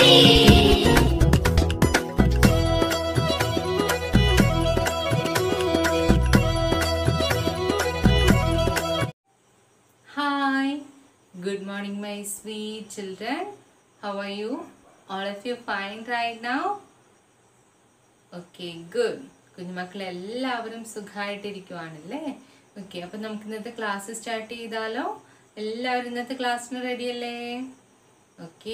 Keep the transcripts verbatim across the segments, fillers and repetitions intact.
Hi, good morning my sweet children. How are you? All of you fine right now? Okay, good. കുഞ്ഞുമക്കളെ എല്ലാവരും സുഖമായിട്ടിരിക്കുവാണല്ലേ? Okay, അപ്പം നമുക്ക് ഇന്നത്തെ class start ചെയ്താലോ? എല്ലാവരും ഇന്നത്തെ ക്ലാസ്സിന് റെഡി അല്ലേ? Okay.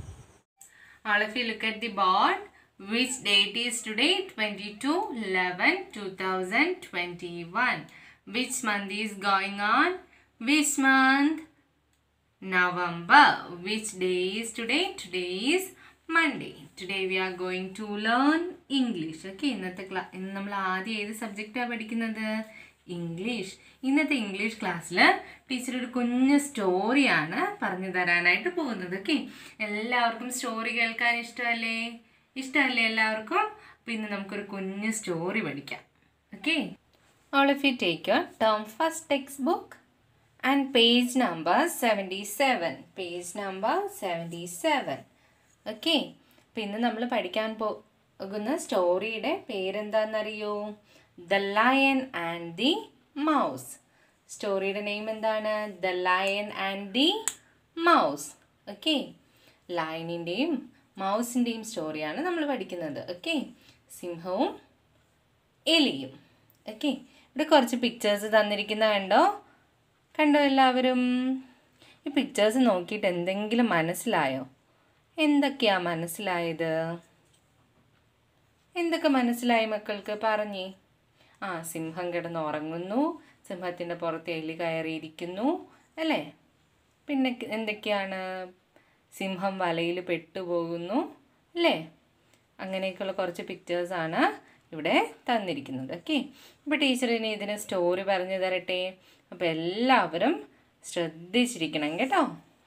All of you look at the board. Which date is today? twenty-two eleven twenty twenty-one. Which month is going on? Which month? November. Which day is today? Today is Monday. Today we are going to learn English. Okay, ഇന്നത്തെ ക്ലാ ഇന്ന് നമ്മൾ ആദ്യം ഏത് സബ്ജക്റ്റാണ് പഠിക്കുന്നത്? English. ഇന്നത്തെ English ക്ലാസ്സിൽ ടീച്ചർ ഒരു കുഞ്ഞു സ്റ്റോറിയാണ് പറഞ്ഞു തരാനായിട്ട് പോകുന്നത്. ഓക്കെ, എല്ലാവർക്കും സ്റ്റോറി കേൾക്കാൻ ഇഷ്ടമല്ലേ? ഇഷ്ടമല്ലേ എല്ലാവർക്കും? അപ്പോൾ ഇന്ന് നമുക്കൊരു കുഞ്ഞു സ്റ്റോറി പഠിക്കാം. Okay, all of you take your term first textbook and page number seventy-seven. Page number seventy-seven. Okay, അപ്പോൾ ഇന്ന് നമ്മൾ പഠിക്കാൻ പോകുന്ന സ്റ്റോറിയുടെ പേരെന്താണെന്നറിയോ? The lion and the mouse. സ്റ്റോറിയുടെ നെയിം എന്താണ്? The lion and the mouse. Okay, ലയണിൻ്റെയും മൗസിൻ്റെയും സ്റ്റോറിയാണ് നമ്മൾ പഠിക്കുന്നത്. ഓക്കെ, സിംഹവും എലിയും. ഓക്കെ, ഇവിടെ കുറച്ച് പിക്ചേഴ്സ് തന്നിരിക്കുന്ന കണ്ടോ? കണ്ടോ എല്ലാവരും? ഈ പിക്ചേഴ്സ് നോക്കിയിട്ട് എന്തെങ്കിലും മനസ്സിലായോ? എന്തൊക്കെയാ മനസ്സിലായത്? എന്തൊക്കെ മനസ്സിലായി മക്കൾക്ക്? പറഞ്ഞേ. ആ, സിംഹം കിടന്ന് ഉറങ്ങുന്നു, സിംഹത്തിൻ്റെ പുറത്ത് എലി കയറിയിരിക്കുന്നു അല്ലേ? പിന്നെ എന്തൊക്കെയാണ്? സിംഹം വലയിൽ പെട്ടുപോകുന്നു അല്ലേ? അങ്ങനെയൊക്കെയുള്ള കുറച്ച് പിക്ചേഴ്സാണ് ഇവിടെ തന്നിരിക്കുന്നത്. ഓക്കെ, ഇപ്പോൾ ടീച്ചറിന് ഇതിന് സ്റ്റോറി പറഞ്ഞു തരട്ടെ. അപ്പോൾ എല്ലാവരും ശ്രദ്ധിച്ചിരിക്കണം കേട്ടോ.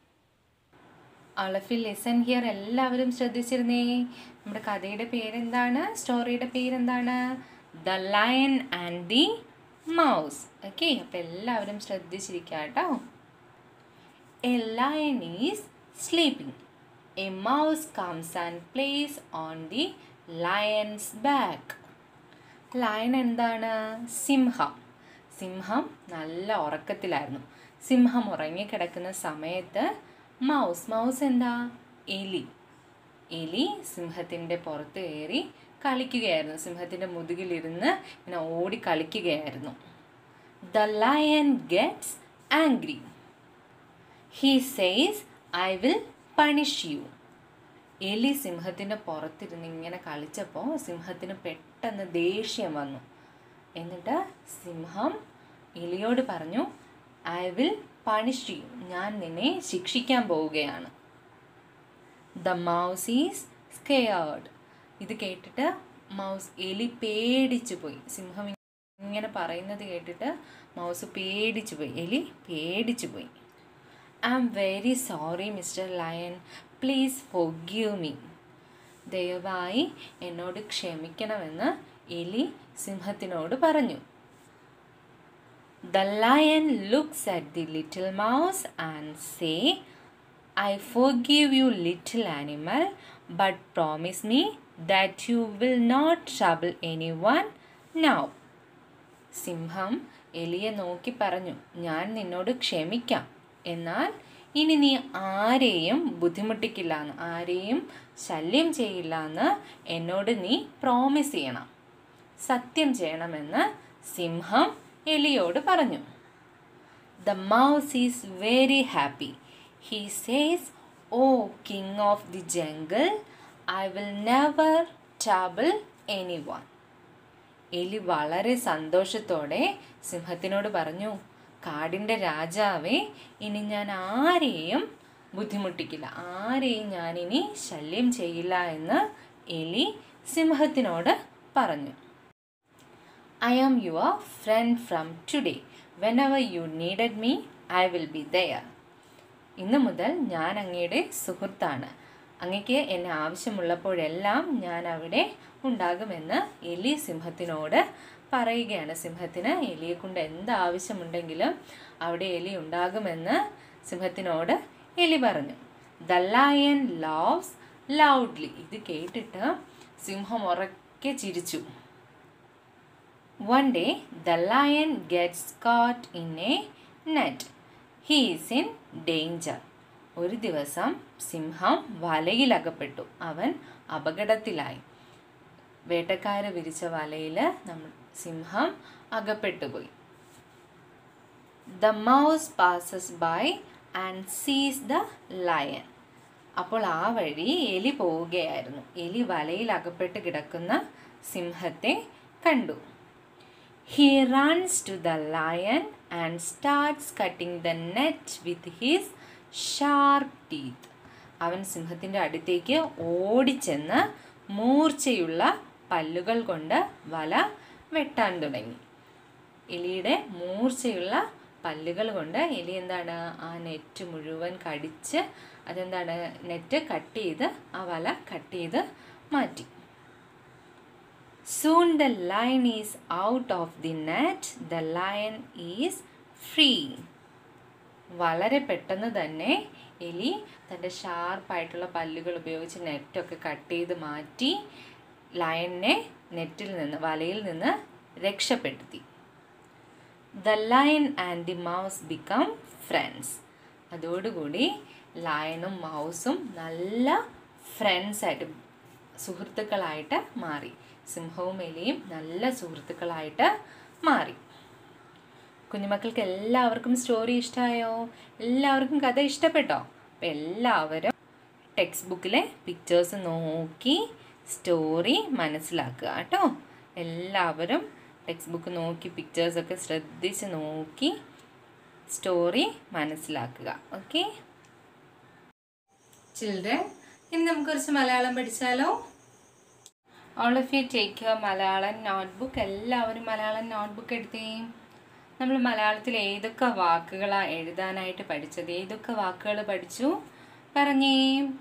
All of you listen here. എല്ലാവരും ശ്രദ്ധിച്ചിരുന്നേ. നമ്മുടെ കഥയുടെ പേരെന്താണ്? സ്റ്റോറിയുടെ പേരെന്താണ്? The lion and the mouse. Okay, അപ്പോൾ എല്ലാവരും ശ്രദ്ധിച്ചിരിക്കുക കേട്ടോ. A lion is sleeping. A mouse comes and plays on the lion's back. Lion എന്താണ്? സിംഹം. സിംഹം നല്ല ഉറക്കത്തിലായിരുന്നു. സിംഹം ഉറങ്ങിക്കിടക്കുന്ന സമയത്ത് മൗസ് മൗസ് എന്താ? എലി. എലി സിംഹത്തിൻ്റെ പുറത്ത് കയറി കളിക്കുകയായിരുന്നു. സിംഹത്തിൻ്റെ മുതുകിലിരുന്ന് ഇങ്ങനെ ഓടി കളിക്കുകയായിരുന്നു. The lion gets angry. He says I will punish you. എലി സിംഹത്തിൻ്റെ പുറത്തിരുന്ന് ഇങ്ങനെ കളിച്ചപ്പോൾ സിംഹത്തിന് പെട്ടെന്ന് ദേഷ്യം വന്നു. എന്നിട്ട് സിംഹം എലിയോട് പറഞ്ഞു, ഐ വിൽ പണിഷ് യു. ഞാൻ നിന്നെ ശിക്ഷിക്കാൻ പോവുകയാണ്. The mouse is scared. ഇത് കേട്ടിട്ട് മൗസ് എലി പേടിച്ചു പോയി. സിംഹം ഇങ്ങനെ പറയുന്നത് കേട്ടിട്ട് മൗസ് പേടിച്ചു പോയി. എലി പേടിച്ചു പോയി. I am very sorry mister lion, please forgive me. ദയവായി എന്നോട് ക്ഷമിക്കണമെന്ന് എലി സിംഹത്തിനോട് പറഞ്ഞു. The lion looks at the little mouse and say, I forgive you, little animal, but promise me that you will not trouble anyone now. സിംഹം എലിയെ നോക്കി പറഞ്ഞു, ഞാൻ നിന്നോട് ക്ഷമിക്കാം, എന്നാൽ ഇനി നീ ആരെയും ബുദ്ധിമുട്ടിക്കില്ല എന്ന്, ആരെയും ശല്യം ചെയ്യില്ല എന്ന് എന്നോട് നീ പ്രോമിസ് ചെയ്യണം, സത്യം ചെയ്യണമെന്ന് സിംഹം എലിയോട് പറഞ്ഞു. The mouse is very happy. He says, oh king of the jungle, I will never trouble anyone. എലി വളരെ സന്തോഷത്തോടെ സിംഹത്തിനോട് പറഞ്ഞു, കാടിൻ്റെ രാജാവേ, ഇനി ഞാൻ ആരെയും ബുദ്ധിമുട്ടിക്കില്ല, ആരെയും ഞാനിനി ശല്യം ചെയ്യില്ല എന്ന് എലി സിംഹത്തിനോട് പറഞ്ഞു. I am your friend from today. Whenever you needed me, I will be there. ഇന്ന് മുതൽ ഞാൻ അങ്ങയുടെ സുഹൃത്താണ്. അങ്ങയ്ക്ക് എന്നെ ആവശ്യമുള്ളപ്പോഴെല്ലാം ഞാൻ അവിടെ ഉണ്ടാകുമെന്ന് എലി സിംഹത്തിനോട് പറയുകയാണ്. സിംഹത്തിന് എലിയെ കൊണ്ട് എന്ത് ആവശ്യമുണ്ടെങ്കിലും അവിടെ എലി ഉണ്ടാകുമെന്ന് സിംഹത്തിനോട് എലി പറഞ്ഞു. The lion loves loudly. ഇത് കേട്ടിട്ട് സിംഹം ഉറക്കെ ചിരിച്ചു. One day the lion gets caught in a net. He is in danger. ഒരു ദിവസം സിംഹം വലയിൽ അകപ്പെട്ടു. അവൻ അപകടത്തിലായി. വേട്ടക്കാര് വിരിച്ച വലയിൽ നമ്മൾ സിംഹം അകപ്പെട്ടുപോയി. The mouse passes by and sees the lion. അപ്പോൾ ആ വഴി എലി പോവുകയായിരുന്നു. എലി വലയിൽ അകപ്പെട്ട് കിടക്കുന്ന സിംഹത്തെ കണ്ടു. He runs to the lion and starts cutting the net with his sharp teeth. അവൻ സിംഹത്തിൻ്റെ അടുത്തേക്ക് ഓടിച്ചെന്ന് മൂർച്ചയുള്ള പല്ലുകൾ കൊണ്ട് വല വെട്ടാൻ തുടങ്ങി. എലിയുടെ മൂർച്ചയുള്ള പല്ലുകൾ കൊണ്ട് എലി എന്താണ് ആ നെറ്റ് മുഴുവൻ കടിച്ച് അതെന്താണ് നെറ്റ് കട്ട് ചെയ്ത് ആ വല കട്ട് ചെയ്ത് മാറ്റി. Soon the lion is out of the net. The lion is free. വളരെ പെട്ടെന്ന് തന്നെ എലി തൻ്റെ ഷാർപ്പായിട്ടുള്ള പല്ലുകൾ ഉപയോഗിച്ച് നെറ്റൊക്കെ കട്ട് ചെയ്ത് മാറ്റി ലയനെ നെറ്റിൽ നിന്ന് വലയിൽ നിന്ന് രക്ഷപ്പെടുത്തി. The lion and the mouse become friends. അതോടുകൂടി ലയനും മൗസും നല്ല ഫ്രണ്ട്സായിട്ട് സുഹൃത്തുക്കളായിട്ട് മാറി. സിംഹവും എലിയും നല്ല സുഹൃത്തുക്കളായിട്ട് മാറി. കുഞ്ഞുമക്കൾക്ക് എല്ലാവർക്കും സ്റ്റോറി ഇഷ്ടമായോ? എല്ലാവർക്കും കഥ ഇഷ്ടപ്പെട്ടോ? അപ്പം എല്ലാവരും ടെക്സ്റ്റ് ബുക്കിലെ പിക്ചേഴ്സ് നോക്കി സ്റ്റോറി മനസ്സിലാക്കുക കേട്ടോ. എല്ലാവരും ടെക്സ്റ്റ് ബുക്ക് നോക്കി പിക്ചേഴ്സൊക്കെ ശ്രദ്ധിച്ച് നോക്കി സ്റ്റോറി മനസ്സിലാക്കുക. ഓക്കെ ചിൽഡ്രൻ, ഇനി നമുക്ക് കുറച്ച് മലയാളം പഠിച്ചാലോ? All of you take your Malayalam notebook. എല്ലാവരും മലയാളം നോട്ട്ബുക്ക് എടുത്തേ. നമ്മൾ മലയാളത്തിൽ ഏതൊക്കെ വാക്കുകളാണ് എഴുതാനായിട്ട് പഠിച്ചത്? ഏതൊക്കെ വാക്കുകൾ പഠിച്ചു പറഞ്ഞേ?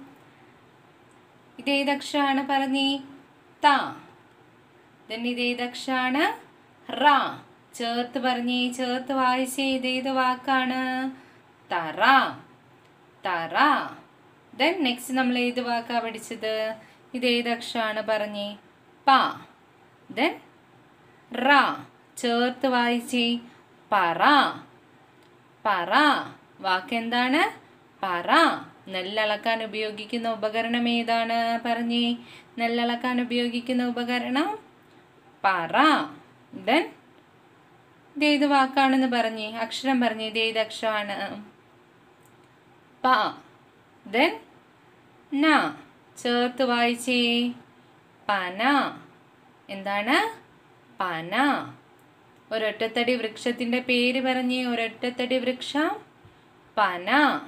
ഇതേതക്ഷരാണ് പറഞ്ഞേ? ത. then ഇതേതക്ഷരാണ്? റ. ചേർത്ത് പറഞ്ഞേ, ചേർത്ത് വായിച്ചേ. ഇതേത് വാക്കാണ്? തറ. തറ. then നെക്സ്റ്റ് നമ്മൾ ഏത് വാക്കാ പഠിച്ചത്? ഇതേതക്ഷരാണ് പറഞ്ഞേ? പ. then റ. ചേർത്ത് വായിച്ചേ. പറ. പറ. വാക്ക് എന്താണ്? പറ. നെല്ലളക്കാൻ ഉപയോഗിക്കുന്ന ഉപകരണം ഏതാണ് പറഞ്ഞേ? നെല്ലളക്കാൻ ഉപയോഗിക്കുന്ന ഉപകരണം പറ. then ഇതേത് വാക്കാണെന്ന് പറഞ്ഞേ? അക്ഷരം പറഞ്ഞേ. ഇതേത് അക്ഷരമാണ്? പ. then ന. ചേർത്ത് വായിച്ചേ. പന. എന്താണ്? പന. ഒരൊറ്റത്തടി വൃക്ഷത്തിൻ്റെ പേര് പറഞ്ഞേ. ഒരൊറ്റത്തടി വൃക്ഷം പന.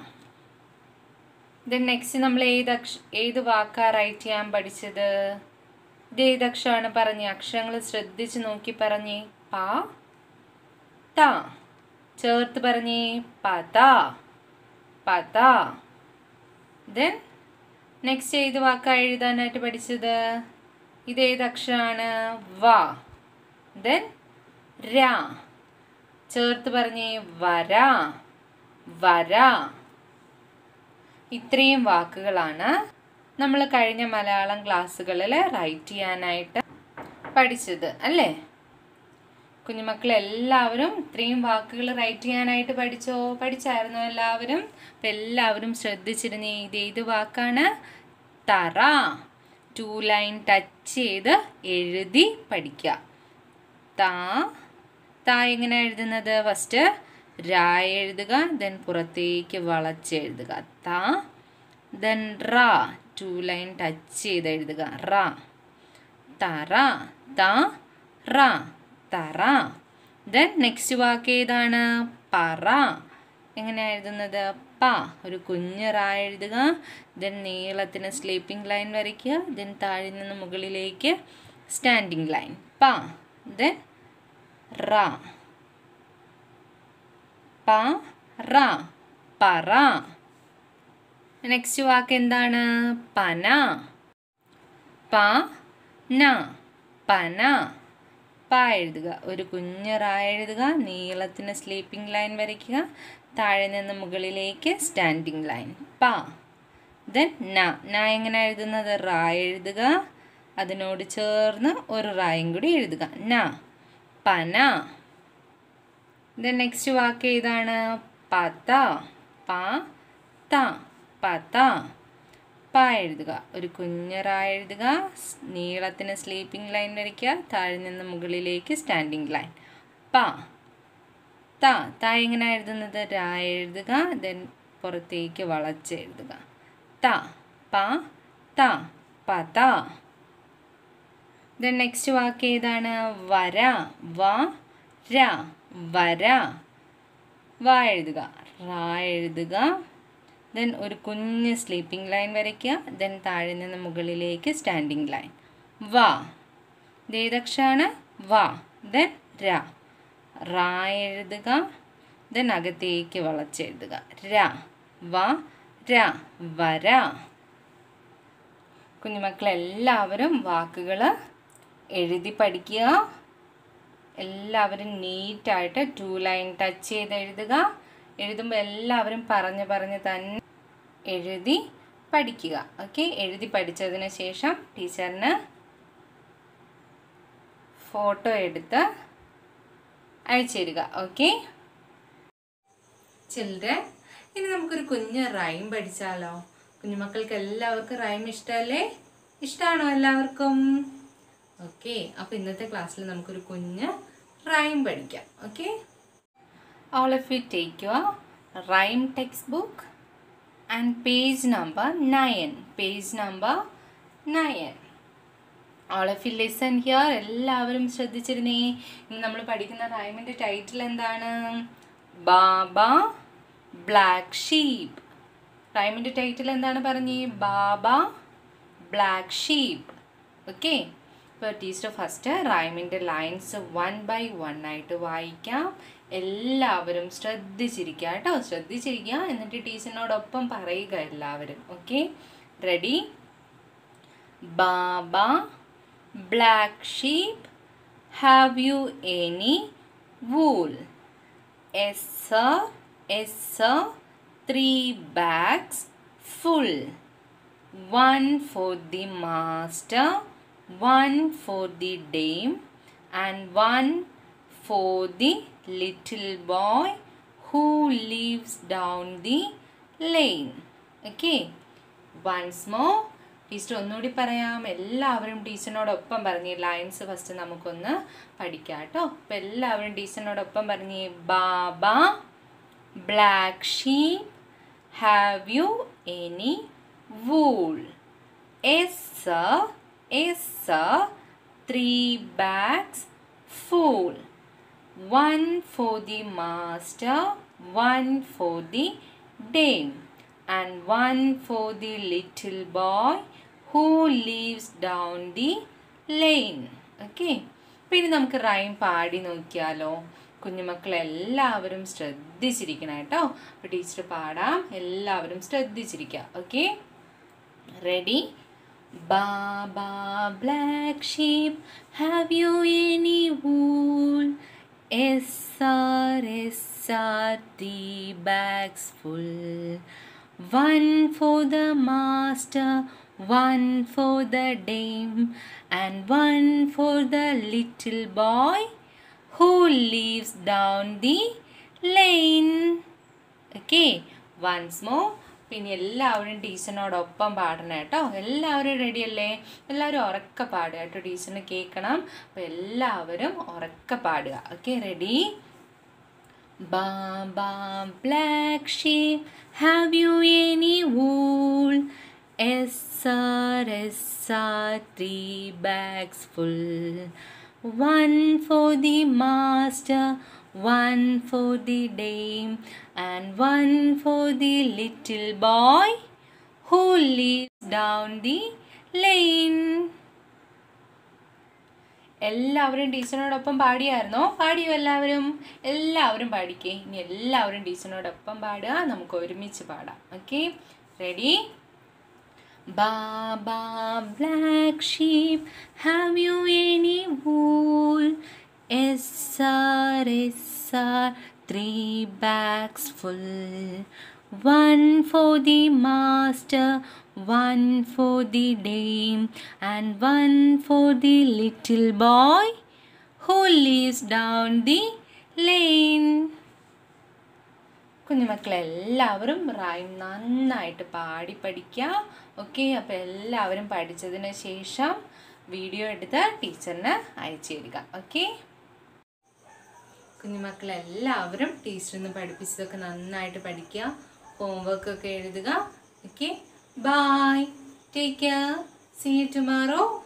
ദെൻ നെക്സ്റ്റ് നമ്മൾ ഏത് അക്ഷ ഏത് വാക്കാ റൈറ്റ് ചെയ്യാൻ പഠിച്ചത്? ഇതേത് അക്ഷരമാണ് പറഞ്ഞേ? അക്ഷരങ്ങൾ ശ്രദ്ധിച്ച് നോക്കി പറഞ്ഞേ. പ ത. ചേർത്ത് പറഞ്ഞേ. പത. പത. ദെൻ നെക്സ്റ്റ് ഏത് വാക്കാ എഴുതാനായിട്ട് പഠിച്ചത്? ഇതേത് അക്ഷരമാണ്? വ. ദെൻ ര. ചേർത്ത് പറഞ്ഞേ. വര. വര. ഇത്രയും വാക്കുകളാണ് നമ്മൾ കഴിഞ്ഞ മലയാളം ക്ലാസ്സുകളിൽ റൈറ്റ് ചെയ്യാനായിട്ട് പഠിച്ചത് അല്ലേ? കുഞ്ഞുമക്കളെല്ലാവരും ഇത്രയും വാക്കുകൾ റൈറ്റ് ചെയ്യാനായിട്ട് പഠിച്ചോ? പഠിച്ചായിരുന്നോ എല്ലാവരും? അപ്പം എല്ലാവരും ശ്രദ്ധിച്ചിരുന്നേ. ഇത് ഏത് വാക്കാണ്? തറ. ടു ലൈൻ ടച്ച് ചെയ്ത് എഴുതി പഠിക്കുക. ത. ത എങ്ങനെ എഴുതുന്നത്? ഫസ്റ്റ് രാ എഴുതുക, ദെൻ പുറത്തേക്ക് വളച്ചെഴുതുക. ത. ദെൻ റ. ടു ലൈൻ ടച്ച് ചെയ്ത് എഴുതുക. റ. തറ. ത റ. തറ. ദെൻ നെക്സ്റ്റ് വാക്ക് ഏതാണ്? പറ. എങ്ങനെയാണ് എഴുതുന്നത്? പ. ഒരു കുഞ്ഞ് റ എഴുതുക, ദെൻ നീളത്തിന് സ്ലീപ്പിംഗ് ലൈൻ വരയ്ക്കുക, ദെൻ താഴെ നിന്ന് മുകളിലേക്ക് സ്റ്റാൻഡിംഗ് ലൈൻ. പ. ദെൻ റ. പ റ. പറ. നെക്സ്റ്റ് വാക്ക് എന്താണ്? പന. പ ന. പന. പ എഴുതുക, ഒരു കുഞ്ഞ് റ എഴുതുക, നീളത്തിന് സ്ലീപ്പിംഗ് ലൈൻ വരയ്ക്കുക, താഴെ നിന്ന് മുകളിലേക്ക് സ്റ്റാൻഡിംഗ് ലൈൻ. പ. ദെൻ ന ന എങ്ങനെ എഴുതുന്നത്? റാ എഴുതുക, അതിനോട് ചേർന്ന് ഒരു റായും കൂടി എഴുതുക. ന പന. ദെൻ നെക്സ്റ്റ് വാക്ക് ഏതാണ്? പത. പ ത പത. പ എഴുതുക, ഒരു കുഞ്ഞ് റാ എഴുതുക, നീളത്തിന് സ്ലീപ്പിംഗ് ലൈൻ വരയ്ക്കുക, താഴെ നിന്ന് മുകളിലേക്ക് സ്റ്റാൻഡിംഗ് ലൈൻ. പ ത ത എങ്ങനെ എഴുതുന്നത്? രാ എഴുതുക, ദെൻ പുറത്തേക്ക് വളച്ച് എഴുതുക. ത പ ത പത. ദെൻ നെക്സ്റ്റ് വാക്ക് ഏതാണ്? വര. വ ര വര. വ എഴുതുക, റാ എഴുതുക, ദെൻ ഒരു കുഞ്ഞ് സ്ലീപ്പിംഗ് ലൈൻ വരയ്ക്കുക, ദെൻ താഴെ നിന്ന് മുകളിലേക്ക് സ്റ്റാൻഡിംഗ് ലൈൻ. വ ഇത് ഏതക്ഷരാണ്? വ. ദെൻ ര റാ എഴുതുക, ദെൻ അകത്തേക്ക് വളച്ചെഴുതുക. ര വ ര വര. കുഞ്ഞുമക്കളെല്ലാവരും വാക്കുകൾ എഴുതി പഠിക്കുക. എല്ലാവരും നീറ്റായിട്ട് ടു ലൈൻ ടച്ച് ചെയ്ത് എഴുതുക. എഴുതുമ്പോൾ എല്ലാവരും പറഞ്ഞ് പറഞ്ഞ് തന്നെ എഴുതി പഠിക്കുക. ഓക്കെ, എഴുതി പഠിച്ചതിന് ശേഷം ടീച്ചറിന് ഫോട്ടോ എടുത്ത് അയച്ചു തരിക. ഓക്കെ ചിൽഡ്രൻ, ഇനി നമുക്കൊരു കുഞ്ഞ് റൈം പഠിച്ചാലോ? കുഞ്ഞുമക്കൾക്ക് എല്ലാവർക്കും റൈം ഇഷ്ടമല്ലേ? ഇഷ്ടമാണോ എല്ലാവർക്കും? ഓക്കെ, അപ്പോൾ ഇന്നത്തെ ക്ലാസ്സിൽ നമുക്കൊരു കുഞ്ഞ് റൈം പഠിക്കാം. Okay, all of you take your rhyme textbook and page number nine. Page number nine. All of you listen here. എല്ലാവരും ശ്രദ്ധിച്ചിരുന്നേ. ഇന്ന് നമ്മൾ പഠിക്കുന്ന റൈമിൻ്റെ ടൈറ്റിൽ എന്താണ്? Baa baa black sheep. റൈമിൻ്റെ ടൈറ്റിൽ എന്താണ് പറഞ്ഞേ? Baa baa black sheep. ഓക്കെ, ഇപ്പോൾ ടീച്ചർ ഫസ്റ്റ് റൈമിൻ്റെ ലൈൻസ് വൺ ബൈ വൺ ആയിട്ട് വായിക്കാം. എല്ലാവരും ശ്രദ്ധിച്ചിരിക്കുക കേട്ടോ, ശ്രദ്ധിച്ചിരിക്കുക. എന്നിട്ട് ടീച്ചറിനോടൊപ്പം പറയുക എല്ലാവരും. Okay, ready? Baa baa black sheep, have you any wool? Yes sir, yes sir, three bags full. One for the master, one for the dame, and one for the little boy who lives down the lane. Okay, once more. Teacher ഒന്നുകൂടി പറയാം. എല്ലാവരും ടീച്ചറിനോടൊപ്പം പറഞ്ഞ് lines first നമുക്കൊന്ന് പഠിക്കാം കേട്ടോ. അപ്പം എല്ലാവരും ടീച്ചറിനോടൊപ്പം പറഞ്ഞ് baa baa black sheep, have you any wool? Yes sir, Yes sir, three bags full. One for the master, one for the dame, and one for the little boy who lives down the lane. Okay, പിന്നെ നമുക്ക് rhyme പാടി നോക്കിയാലോ? കുഞ്ഞുമക്കളെല്ലാവരും ശ്രദ്ധിച്ചിരിക്കണം കേട്ടോ. അപ്പോൾ teacher പാടാം, എല്ലാവരും ശ്രദ്ധിച്ചിരിക്കുക. Okay, ready? Baba black sheep, have you any wool? Yes sir, yes sir, three bags full. One for the master, one for the dame, and one for the little boy who lives down the lane. Okay, once more. പിന്നെ എല്ലാവരും ടീച്ചറിനോടൊപ്പം പാടണം കേട്ടോ. എല്ലാവരും ready അല്ലേ? എല്ലാവരും ഉറക്കെ പാടുക കേട്ടോ, ടീച്ചറിന് കേൾക്കണം. അപ്പോൾ എല്ലാവരും ഉറക്കെ പാടുക. Okay, ready? Baa baa black sheep, have you any wool? Yes sir, yes sir, three bags full. One for the master, one for the dame, and one for the little boy who lives down the lane. എല്ലാവരും ടീച്ചറിനോടൊപ്പം പാടിയായിരുന്നോ? പാടിയോ എല്ലാവരും? എല്ലാവരും പാടിക്കേ. ഇനി എല്ലാവരും ടീച്ചറിനോടൊപ്പം പാടുക, നമുക്ക് ഒരുമിച്ച് പാടാം. Okay, ready? Baa baa black sheep, have you any wool? Yes sir, yes sir, three bags full. one for the master, one for the dame, and one for the little boy who lives down the lane. കുഞ്ഞുമക്കളെല്ലാവരും rhyme നന്നായിട്ട് പാടി പഠിക്കുക. Okay, അപ്പോൾ എല്ലാവരും പഠിച്ചതിന് ശേഷം video എടുത്ത് ടീച്ചറിന് അയച്ചു തരിക. ഓക്കെ, കുഞ്ഞുമക്കളെല്ലാവരും ടീച്ചറിന് പഠിപ്പിച്ചതൊക്കെ നന്നായിട്ട് പഠിക്കുക, ഹോംവർക്കൊക്കെ എഴുതുക. Okay, bye, take care, see you tomorrow.